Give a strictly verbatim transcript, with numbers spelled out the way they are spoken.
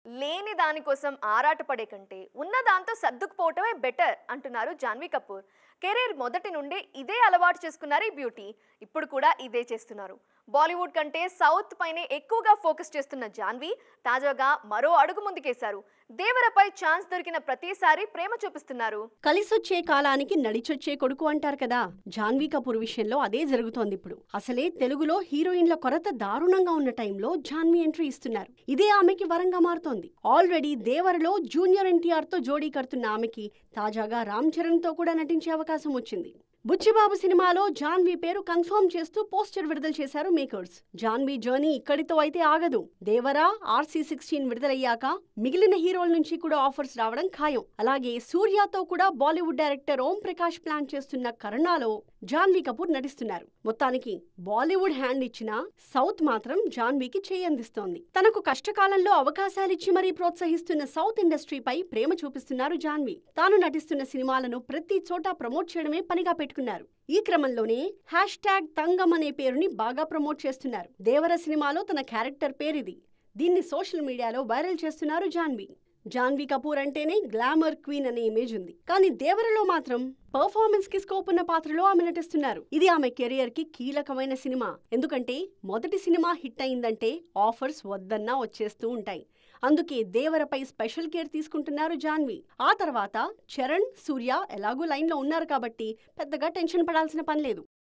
లేని దానికోసం ఆరాటపడే కంటే ఉన్న దాంతో సర్దుకుపోవటమే బెటర్ అంటున్నారు జాన్వీ కపూర్. కెరీర్ మొదటి నుండి ఇదే అలవాటు చేసుకున్నారు ఈ బ్యూటీ. ఇప్పుడు కూడా ఇదే చేస్తున్నారు. బాలీవుడ్ కంటే సౌత్ పైనే ఎక్కువగా ఫోకస్ చేస్తున్న జాన్వీ తాజాగా మరో అడుగు ముందుకేశారు. దేవరపై ఛాన్స్ దొరికిన ప్రతిసారి ప్రేమ చూపిస్తున్నారు. కలిసొచ్చే కాలానికి నడిచొచ్చే కొడుకు అంటారు కదా, జాన్వీ కపూర్ విషయంలో అదే జరుగుతోంది ఇప్పుడు. అసలే తెలుగులో హీరోయిన్ల కొరత దారుణంగా ఉన్న టైంలో జాన్వీ ఎంట్రీ ఇస్తున్నారు. ఇదే ఆమెకి వరంగా మారుతోంది. ఆల్రెడీ దేవరలో జూనియర్ ఎన్టీఆర్ తో జోడీ కడుతున్న ఆమెకి తాజాగా రామ్ చరణ్ తో కూడా నటించే అవకాశం వచ్చింది. బుచ్చిబాబు సినిమాలో జాన్వీ పేరు కన్ఫర్మ్ చేస్తూ పోస్టర్ విడుదల చేశారు మేకర్స్. జాన్వీ జర్నీ ఇక్కడితో అయితే ఆగదు. దేవరా, ఆర్సీ సిక్స్టీన్ విడుదలయ్యాక మిగిలిన హీరోల నుంచి కూడా ఆఫర్స్ రావడం ఖాయం. అలాగే సూర్యతో కూడా బాలీవుడ్ డైరెక్టర్ ఓం ప్రకాష్ ప్లాన్ చేస్తున్న కరుణాలో జాన్వీ కపూర్ నటిస్తున్నారు. మొత్తానికి బాలీవుడ్ హ్యాండ్ ఇచ్చిన సౌత్ మాత్రం జాన్వీకి చేయందిస్తోంది. తనకు కష్టకాలంలో అవకాశాలిచ్చి మరీ ప్రోత్సహిస్తున్న సౌత్ ఇండస్ట్రీపై ప్రేమ చూపిస్తున్నారు జాన్వీ. తాను నటిస్తున్న సినిమాలను ప్రతి చోట ప్రమోట్ చేయడమే పనిగా పెట్టుకున్నారు. ఈ క్రమంలోనే హ్యాష్ ట్యాగ్ తంగం అనే పేరుని బాగా ప్రమోట్ చేస్తున్నారు. దేవర సినిమాలో తన క్యారెక్టర్ పేరిది. దీన్ని సోషల్ మీడియాలో వైరల్ చేస్తున్నారు జాన్వీ. జాన్వీ కపూర్ అంటేనే గ్లామర్ క్వీన్ అనే ఇమేజ్ ఉంది. కానీ దేవరలో మాత్రం పర్ఫార్మెన్స్ కి స్కోప్ ఉన్న పాత్రలో ఆమె నటిస్తున్నారు. ఇది ఆమె కెరియర్ కి కీలకమైన సినిమా. ఎందుకంటే మొదటి సినిమా హిట్ అయిందంటే ఆఫర్స్ వద్దన్నా వచ్చేస్తూ ఉంటాయి. అందుకే దేవరపై స్పెషల్ కేర్ తీసుకుంటున్నారు జాన్వీ. ఆ తర్వాత చరణ్, సూర్య ఎలాగూ లైన్ లో ఉన్నారు కాబట్టి పెద్దగా టెన్షన్ పడాల్సిన పని లేదు.